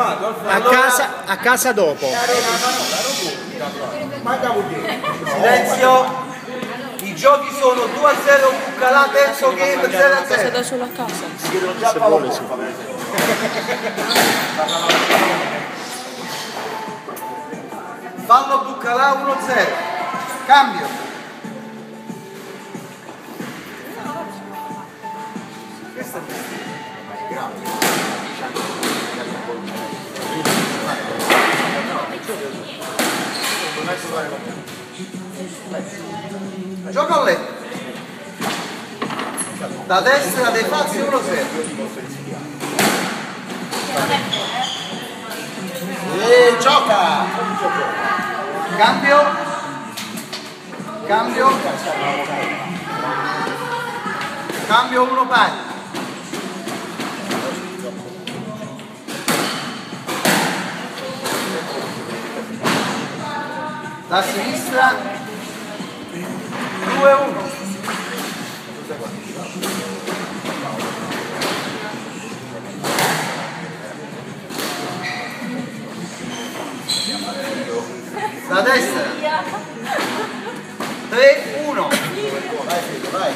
A casa dopo. Silenzio. I giochi sono 2-0 Buccalà, terzo game 0-0. Da solo a casa. Se vuole sì. Fallo Buccalà 1-0. Cambio. Questa è gioca a letto. Da destra dei Fazzi 1-0. E gioca! Cambio. Cambio. Cambio 1 pari. Da sinistra 2-1. Da destra 3-1. Vai.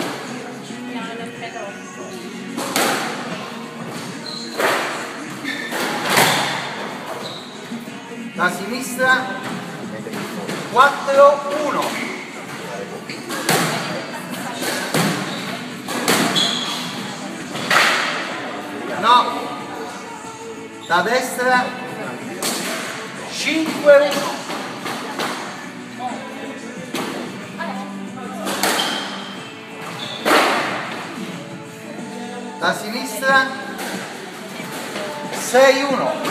Da sinistra 4-1. No. Da destra 5-1. Da sinistra 6-1.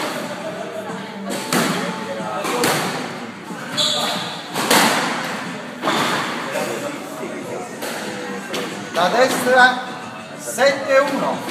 Da destra 7-1.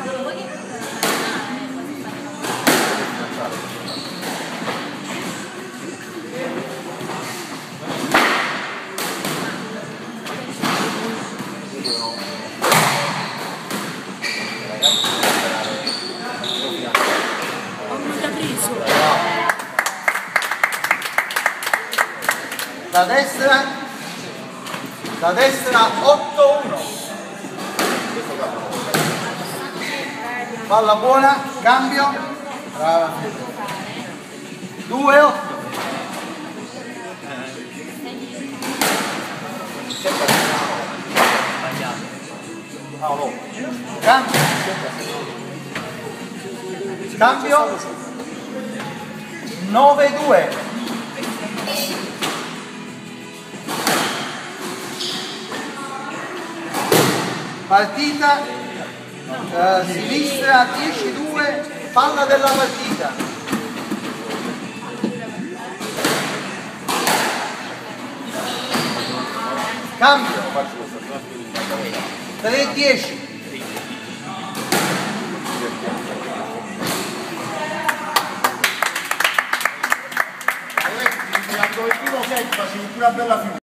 Da destra 8-1. Palla buona, cambio. Brava. 2-8. Cambio. Cambio. 9-2. Partita sinistra 10-2, palla della partita. Cambio 3-10. Il primo set facevi una bella figura.